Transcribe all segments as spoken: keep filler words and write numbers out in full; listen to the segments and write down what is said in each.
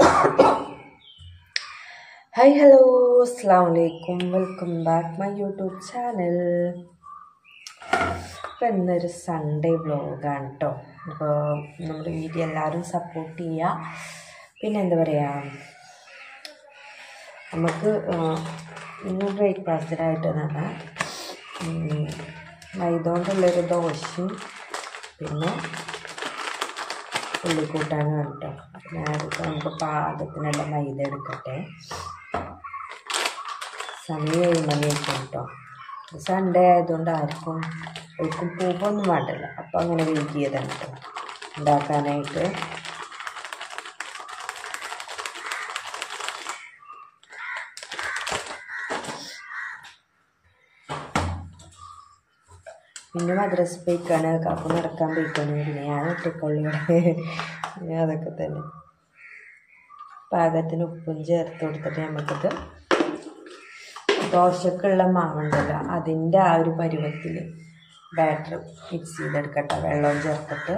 Hi, hello, assalamualaikum. Welcome back my YouTube channel. ഇപ്പോൾ ഇന്നൊരു Sunday വ്ലോഗാണ് കേട്ടോ. അപ്പോൾ നമ്മുടെ വീഡിയോ എല്ലാവരും സപ്പോർട്ട് ചെയ്യുക. പിന്നെ എന്താ പറയുക, നമുക്ക് ഇന്ന് ബ്രേക്ക്ഫാസ്റ്റിനായിട്ട് തന്നെ മൈദ കൊണ്ടുള്ളൊരു ദോശയും പിന്നെ ഉള്ളിക്കൂട്ടാനും കേട്ടോ. ഞാനിപ്പോൾ നമുക്ക് പാകത്തിനുള്ള മൈദ എടുക്കട്ടെ. സമയം ഏഴ് മണിയൊക്കെ കേട്ടോ. സൺഡേ ആയതുകൊണ്ട് ആർക്കും ഒരിക്കും പൂവൊന്നും വേണ്ടല്ലോ. അപ്പോൾ അങ്ങനെ വെയിറ്റ് ചെയ്താണ് കേട്ടോ ഉണ്ടാക്കാനായിട്ട്. പിന്നെ മദ്രസ പോയിക്കാണ്, കാക്കു നടക്കാൻ പോയിക്കാണ്, പിന്നെ ഞാൻ ഒറ്റക്കൊള്ളിയുടെ അതൊക്കെ തന്നെ. പാകത്തിന് ഉപ്പും ചേർത്ത് കൊടുത്തിട്ട് നമുക്കിത് ദോശക്കുള്ള മാവുണ്ടല്ലോ അതിൻ്റെ ആ ഒരു പരുവത്തിൽ ബാറ്റർ മിക്സ് ചെയ്തെടുക്കട്ടെ. വെള്ളവും ചേർത്തിട്ട്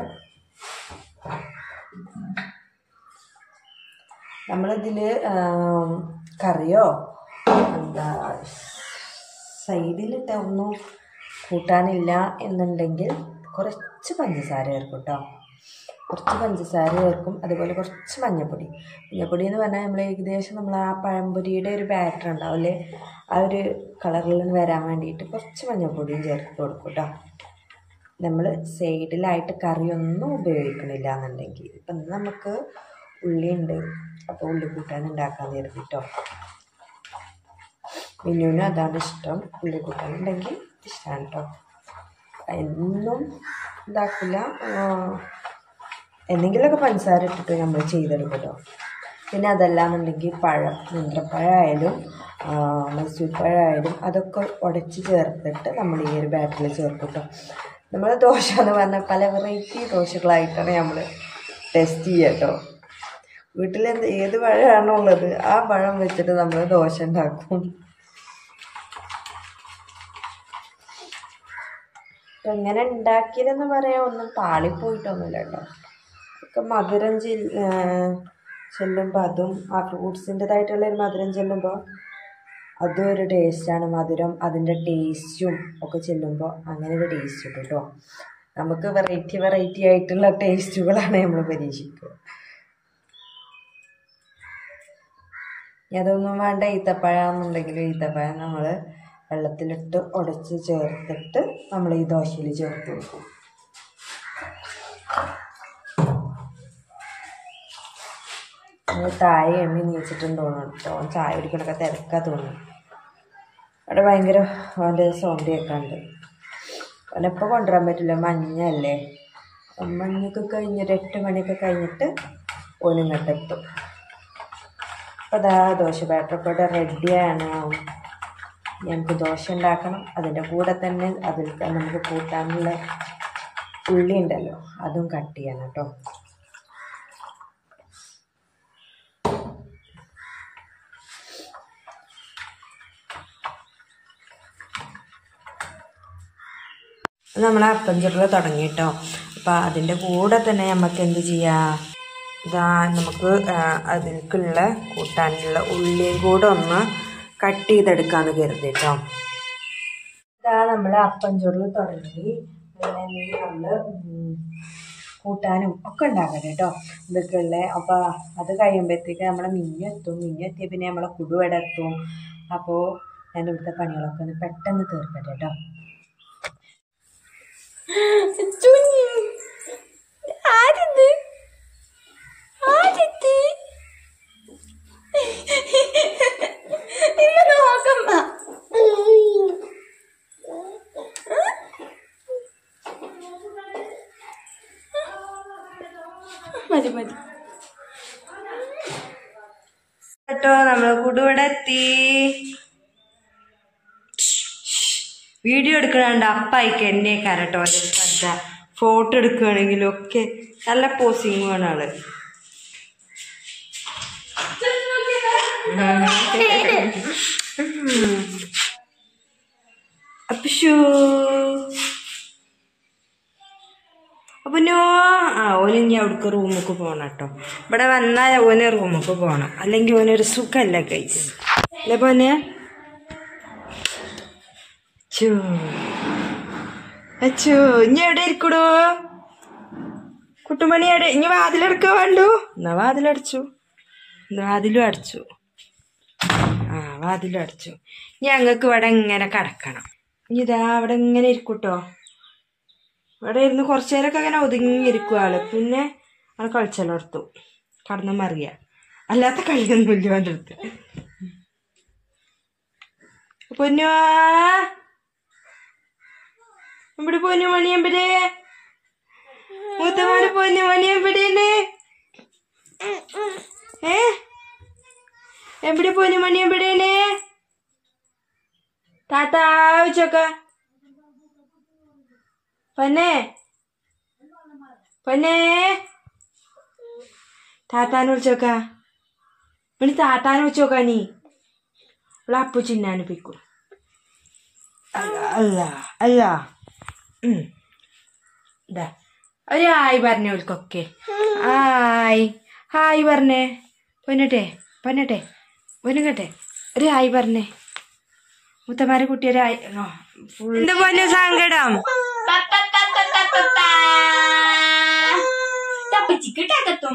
നമ്മളിതിൽ കറിയോ എന്താ സൈഡിലിട്ട് ഒന്നും കൂട്ടാനില്ല എന്നുണ്ടെങ്കിൽ കുറച്ച് പഞ്ചസാര ചേർക്കും കേട്ടോ. കുറച്ച് പഞ്ചസാര ചേർക്കും. അതുപോലെ കുറച്ച് മഞ്ഞൾപ്പൊടി. മഞ്ഞൾപ്പൊടി എന്ന് പറഞ്ഞാൽ നമ്മൾ ഏകദേശം നമ്മൾ ആ പഴംപൊരിയുടെ ഒരു ബാറ്റർ ഉണ്ടാവില്ലേ, ആ ഒരു കളറിൽ വരാൻ വേണ്ടിയിട്ട് കുറച്ച് മഞ്ഞൾപ്പൊടിയും ചേർത്ത് കൊടുക്കും കേട്ടോ. നമ്മൾ സൈഡിലായിട്ട് കറിയൊന്നും ഉപയോഗിക്കണില്ല എന്നുണ്ടെങ്കിൽ, ഇപ്പം നമുക്ക് ഉള്ളിയുണ്ട്, അപ്പോൾ ഉള്ളി കൂട്ടാൻ ഉണ്ടാക്കാൻ കരുതിട്ടോ. മിന്നുവിനും അതാണ് ഇഷ്ടം, ഉള്ളി കൂട്ടാൻ ഉണ്ടെങ്കിൽ ഇഷ്ടമാണ് കേട്ടോ. എന്നും ഇതാക്കില്ല, എന്തെങ്കിലുമൊക്കെ പഞ്ചസാര ഇട്ടിട്ട് നമ്മൾ ചെയ്തെടുക്കും കേട്ടോ. പിന്നെ അതല്ലാന്നുണ്ടെങ്കിൽ പഴം, നേന്ത്രപ്പഴമായാലും മൈസൂർ പഴമായാലും അതൊക്കെ ഉടച്ച് ചേർത്തിട്ട് നമ്മൾ ഈ ഒരു ബാറ്ററിൽ ചേർക്കും കേട്ടോ. നമ്മൾ ദോശ എന്ന് പറഞ്ഞാൽ പല വെറൈറ്റി ദോശകളായിട്ടാണ് നമ്മൾ ടെസ്റ്റ് ചെയ്യുക കേട്ടോ. വീട്ടിലെന്ത് ഏത് പഴമാണോ ഉള്ളത് ആ പഴം വെച്ചിട്ട് നമ്മൾ ദോശ ഉണ്ടാക്കും. അപ്പം എങ്ങനെ ഉണ്ടാക്കിയതെന്ന് പറയാൻ ഒന്നും പാളിപ്പോയിട്ടൊന്നുമില്ല കേട്ടോ. ഒക്കെ മധുരം ചെല് ചെല്ലുമ്പോൾ അതും ആ ഫ്രൂട്ട്സിൻ്റെതായിട്ടുള്ളൊരു മധുരം ചെല്ലുമ്പോൾ അതും ഒരു ടേസ്റ്റാണ്. മധുരം അതിൻ്റെ ടേസ്റ്റും ഒക്കെ ചെല്ലുമ്പോൾ അങ്ങനെ ഒരു ടേസ്റ്റ് കിട്ടും കേട്ടോ. നമുക്ക് വെറൈറ്റി വെറൈറ്റി ആയിട്ടുള്ള ടേസ്റ്റുകളാണ് നമ്മൾ പരീക്ഷിക്കുക. അതൊന്നും വേണ്ട ഈത്തപ്പഴമെന്നുണ്ടെങ്കിൽ ഈത്തപ്പഴം നമ്മൾ വെള്ളത്തിലിട്ട് ഉടച്ച് ചേർത്തിട്ട് നമ്മൾ ഈ ദോശയിൽ ചേർത്ത് കൊടുക്കും. താഴെ എണ്ണി നീച്ചിട്ടുണ്ടോ കേട്ടോ. ചായ കുടിക്കണൊക്കെ തിരക്കാ തോന്നുന്നു. അവിടെ ഭയങ്കര അവൻ്റെ സൗണ്ട് കേൾക്കാണ്ട്. അവനെപ്പോൾ കൊണ്ടുവരാൻ പറ്റില്ല, മഞ്ഞല്ലേ. മഞ്ഞൊക്കെ കഴിഞ്ഞിട്ട് എട്ട് മണിയൊക്കെ കഴിഞ്ഞിട്ട് ഓനിങ്ങോട്ടെത്തും. അപ്പോൾ അതാ ദോശ ബാറ്ററൊക്കെ ഇവിടെ റെഡിയാണ്. ഞങ്ങൾക്ക് ദോശ ഉണ്ടാക്കണം. അതിൻ്റെ കൂടെ തന്നെ അതിൽ നമുക്ക് കൂട്ടാനുള്ള ഉള്ളി ഉണ്ടല്ലോ അതും കട്ട് ചെയ്യണം കേട്ടോ. നമ്മൾ അപ്പം ചുരുള തുടങ്ങി കേട്ടോ. അപ്പോൾ അതിൻ്റെ കൂടെ തന്നെ നമുക്ക് എന്ത് ചെയ്യാം, ഇതാ നമുക്ക് അതിലേക്കുള്ള കൂട്ടാനുള്ള ഉള്ളിയും കൂടെ ഒന്ന് കട്ട് ചെയ്തെടുക്കാമെന്ന് കരുതി കേട്ടോ. ഇതാ നമ്മൾ അപ്പം ചുരുള തുടങ്ങി. പിന്നെ നമ്മൾ കൂട്ടാനും ഒക്കെ ഉണ്ടാക്കണം കേട്ടോ ഇതൊക്കെ ഉള്ളത്. അപ്പോൾ അത് കഴിയുമ്പോഴത്തേക്ക് നമ്മളെ മിഞ്ഞെത്തും. മിഞ്ഞെത്തിയ പിന്നെ നമ്മളെ കുടുവട എത്തും. അപ്പോൾ ഞാൻ ഇവിടുത്തെ പണികളൊക്കെ ഒന്ന് പെട്ടെന്ന് തീർക്കട്ടെ കേട്ടോ. ആരെന്ത് ആരെത്തി ഇന്ന് നോക്കമ്മ. മതി മതി കേട്ടോ. നമ്മൾ കുടുവട എത്തി. വീഡിയോ എടുക്കണുണ്ട് അപ്പായിക്ക് എന്നെ കരട്ടോ. ശ്രദ്ധ ഫോട്ടോ എടുക്കുകയാണെങ്കിലും ഒക്കെ നല്ല പോസിങ് വേണം ആള്. അപ്പോ അപ്പനോ ആ ഓലിനി അവിടേക്ക് റൂമിലേക്ക് പോകണം കേട്ടോ. ഇവിടെ വന്നാൽ ഓന് റൂമിലേക്ക് പോകണം, അല്ലെങ്കിൽ ഓനൊരു സുഖമല്ല ഗൈസ്. അല്ലേ പോന്നെ? ചോ അച്ചോ ഇനി എവിടെ ഇരിക്കടോ കുട്ടുമണി? എവിടെ ഇനി വാതിലടക്ക വേണ്ടു? എന്നാ വാതിലടച്ചു. എന്നാ വാതിലും അടച്ചു. ആ വാതിലും അടച്ചു. ഞങ്ങൾക്ക് ഇവിടെ ഇങ്ങനെ കിടക്കണം. ഇനി ഇതാ അവിടെ ഇങ്ങനെ ഇരിക്കൂട്ടോ. ഇവിടെ ഇരുന്ന് കുറച്ചു നേരമൊക്കെ അങ്ങനെ ഒതുങ്ങിയിരിക്കും ആള്. പിന്നെ ആൾ കളിച്ചെടുത്തു കടന്നു മറിയ. അല്ലാത്ത കളിയൊന്നുമില്ല അവൻ്റെ അടുത്ത്. പൊന്നോ എവിടെ പൊന്നു മണിയമ്പരെ? മൂത്തമോനെ പൊന്നു മണിയമ്പടേന്ന് ഏ എവിടെ പൊന്നു മണിയമ്പടേന്ന്? താത്താ വെച്ചോക്ക പൊന്നെ പൊന്നെ താത്താനെ വിളിച്ചോക്ക. പിന്നെ താത്താനെ വിളിച്ചോക്ക. നീ ഇവിടെ അപ്പു ചിന്നാനിപ്പിക്കും. അല്ല അല്ല അല്ല ഇതാ ഒരു ഹായ് പറഞ്ഞേ ഓൽക്കൊക്കെ. ഹായ് ഹായ് പറഞ്ഞേ പൊന്നട്ടെ പൊന്നട്ടെ പൊന്നുകട്ടെ ഒരു ഹായ് പറഞ്ഞേ. മുത്തമാരെ കുട്ടിയൊരു ഹായ്. എന്താ പൊന്നു സങ്കടം? തപ്പിച്ചിക്കിട്ടാക്കത്തും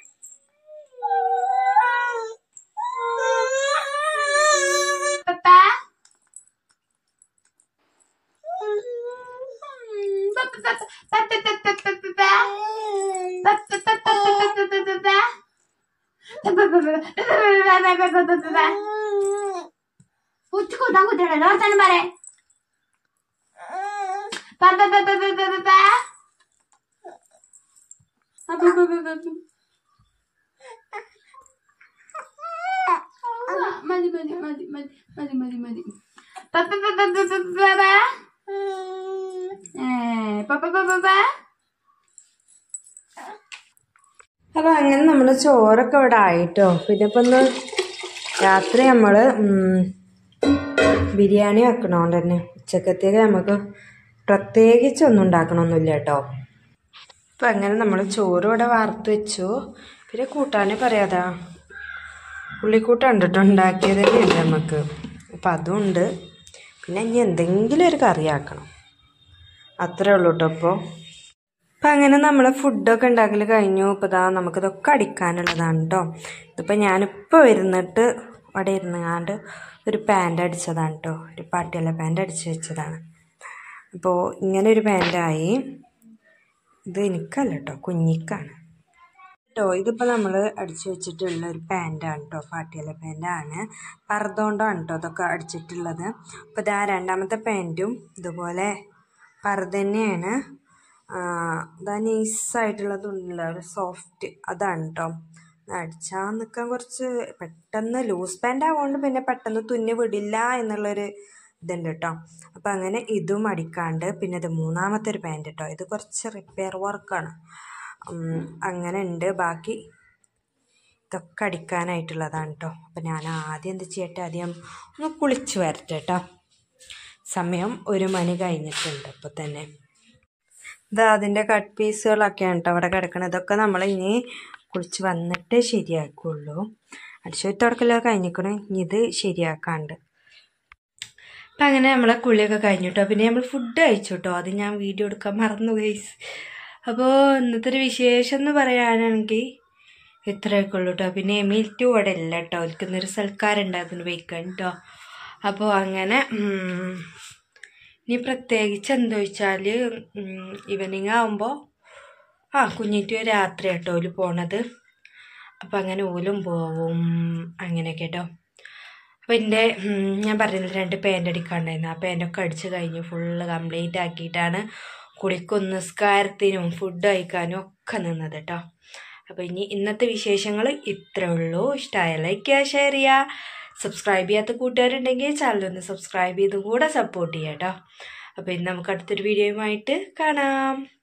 ഉച്ചക്കൂട്ടാൻ ഓർത്താനും പറ. മതി മതി മതി മതി മതി മതി മതി. അപ്പൊ അങ്ങനെ നമ്മള് ചോറൊക്കെ ഇവിടെ ആയിട്ടോ. പിന്നെ ഇപ്പൊ ഒന്ന് രാത്രി നമ്മള് ബിരിയാണി വെക്കണോണ്ട് തന്നെ ഉച്ചക്കത്തേക്ക് നമുക്ക് പ്രത്യേകിച്ച് ഒന്നും ഉണ്ടാക്കണമൊന്നുമില്ല കേട്ടോ. അപ്പം അങ്ങനെ നമ്മൾ ചോറ് ഇവിടെ വാർത്ത് വെച്ചു. പിന്നെ കൂട്ടാനേ പറയാതാ ഉള്ളിക്കൂട്ടം ഉണ്ടിട്ടോ ഉണ്ടാക്കിയത് തന്നെയുണ്ട് നമുക്ക്. അപ്പം അതുണ്ട്. പിന്നെ ഇനി എന്തെങ്കിലും ഒരു കറി ആക്കണം, അത്രേ ഉള്ളൂ കേട്ടോ. അപ്പോൾ അപ്പം അങ്ങനെ നമ്മൾ ഫുഡൊക്കെ ഉണ്ടാക്കൽ കഴിഞ്ഞു. ഇപ്പോൾ ഇതാ നമുക്കിതൊക്കെ അടിക്കാനുള്ളതാണ് കേട്ടോ. ഇതിപ്പോൾ ഞാനിപ്പോൾ വരുന്നിട്ട് അവിടെ ഇരുന്നാണ്ട് ഒരു പാൻറ് അടിച്ചതാണ് കേട്ടോ. ഒരു പാട്ടിയല്ല പാൻറ് അടിച്ച് വെച്ചതാണ്. അപ്പോൾ ഇങ്ങനെ ഒരു പാൻറ്റായി. ഇത് എനിക്കല്ല കേട്ടോ, കുഞ്ഞിക്കാണ് കേട്ടോ. ഇതിപ്പോൾ നമ്മൾ അടിച്ചു വെച്ചിട്ടുള്ള ഒരു പാൻറ്റാണ് കേട്ടോ, പാട്ടിയല്ല പാൻറ്റാണ്. പർദ്ദോണ്ടാണ് കേട്ടോ ഇതൊക്കെ അടിച്ചിട്ടുള്ളത്. അപ്പോൾ ഇതാ രണ്ടാമത്തെ പാൻറ്റും ഇതുപോലെ പർദ്ദ തന്നെയാണ്. ഇതാ നൈസായിട്ടുള്ളതുണ്ടല്ലോ ഒരു സോഫ്റ്റ്, അതാണ് കേട്ടോ. അടിച്ചാൽ നിൽക്കാൻ കുറച്ച് പെട്ടെന്ന് ലൂസ് പാൻ്റ് ആവുകൊണ്ട് പിന്നെ പെട്ടെന്ന് തുന്നി വിടില്ല എന്നുള്ളൊരു ഇതുണ്ട് കേട്ടോ. അപ്പം അങ്ങനെ ഇതും അടിക്കാണ്ട്. പിന്നെ ഇത് മൂന്നാമത്തെ ഒരു പാൻറ് കേട്ടോ. ഇത് കുറച്ച് റിപ്പയർ വർക്കാണ്, അങ്ങനെ ഉണ്ട്. ബാക്കി ഇതൊക്കെ അടിക്കാനായിട്ടുള്ളതാണ് കേട്ടോ. അപ്പം ഞാൻ ആദ്യം എന്ത് ചെയ്യട്ടെ, ആദ്യം ഒന്ന് കുളിച്ച് വരട്ടെ കേട്ടോ. സമയം ഒരു മണി കഴിഞ്ഞിട്ടുണ്ട് ഇപ്പോൾ തന്നെ. ഇതാ അതിൻ്റെ കട്ട് പീസുകളൊക്കെയാണ് കേട്ടോ അവിടെ കിടക്കണം. ഇതൊക്കെ നമ്മൾ ഇനി കുളിച്ച് വന്നിട്ട് ശരിയാക്കുള്ളൂ. അടിച്ചു തുടക്കലൊക്കെ കഴിഞ്ഞിക്കണം, ഇനി ഇത് ശരിയാക്കാണ്ട്. അപ്പം അങ്ങനെ നമ്മളെ കുളിയൊക്കെ കഴിഞ്ഞു കേട്ടോ. പിന്നെ നമ്മൾ ഫുഡ് കഴിച്ചു കേട്ടോ. അത് ഞാൻ വീഡിയോ എടുക്കാൻ മറന്നു ഗൈസ്. അപ്പോൾ ഇന്നത്തെ ഒരു വിശേഷം എന്ന് പറയാനാണെങ്കിൽ ഇത്രയൊക്കെ ഉള്ളൂ കേട്ടോ. പിന്നെ എമീൽറ്റു അവിടെ ഇല്ല കേട്ടോ, ഒരിക്കുന്നൊരു സൽക്കാരുണ്ട്, അതിന് വയ്ക്കാൻ കേട്ടോ. അപ്പോൾ അങ്ങനെ ഇനി പ്രത്യേകിച്ച് എന്താ വെച്ചാൽ ഈവനിങ് ആകുമ്പോൾ ആ കുഞ്ഞിറ്റ് രാത്രി കേട്ടോ ഓല് പോണത്. അപ്പം അങ്ങനെ ഓലും പോവും അങ്ങനെയൊക്കെ കേട്ടോ. അപ്പോൾ എൻ്റെ ഞാൻ പറഞ്ഞില്ല രണ്ട് പാൻ്റ് അടിക്കാണ്ടായിരുന്നു. ആ പാൻ്റൊക്കെ അടിച്ച് കഴിഞ്ഞ് ഫുള്ള് കംപ്ലീറ്റ് ആക്കിയിട്ടാണ് കുളിക്കും നിസ്കാരത്തിനും ഫുഡ് കഴിക്കാനും ഒക്കെ നിന്നത് കേട്ടോ. അപ്പോൾ ഇനി ഇന്നത്തെ വിശേഷങ്ങൾ ഇത്രേ ഉള്ളൂ. ഇഷ്ടമായ ലൈക്ക് ചെയ്യുക, ഷെയർ ചെയ്യുക. സബ്സ്ക്രൈബ് ചെയ്യാത്ത കൂട്ടുകാരുണ്ടെങ്കിൽ ചാനലൊന്ന് സബ്സ്ക്രൈബ് ചെയ്ത് കൂടെ സപ്പോർട്ട് ചെയ്യാം കേട്ടോ. അപ്പോൾ ഇന്ന് നമുക്ക് അടുത്തൊരു വീഡിയോയുമായിട്ട് കാണാം.